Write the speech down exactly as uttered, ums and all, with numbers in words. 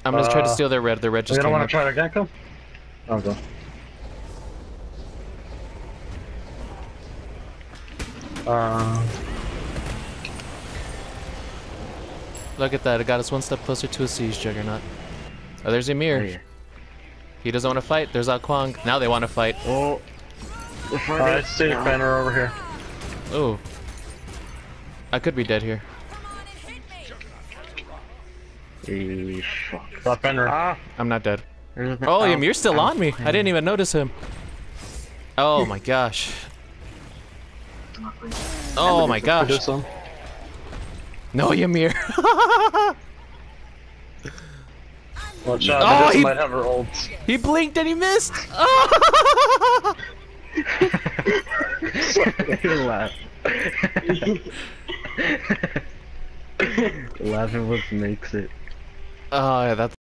I'm gonna uh, try to Uh, steal their red. Their red just You don't came want to up. try to gank them? I'll go. Uh, Look at that. It got us one step closer to a siege juggernaut. Oh, there's Ymir. Oh, yeah. He doesn't want to fight. There's Ao Kuang. Now they want to fight. Oh. I see a banner over here. Oh. I could be dead here. Hey, fuck. That banner. Ah. I'm not dead. There's a- Oh, ow, Ymir's still ow, on me. I didn't even notice him. Oh my gosh. Oh my gosh. No, Ymir. Watch out, Oh, this he- might have her ult. He blinked and he missed. Oh! Laugh. Laughing what makes it. Oh, yeah, that's